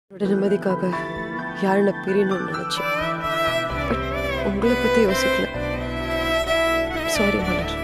என்னோட நிம்மதிக்காக யாரை நான் பிரியணும்னு நினைச்சேன். பட் உங்களை பத்தி யோசிக்கல. சாரி மலர்.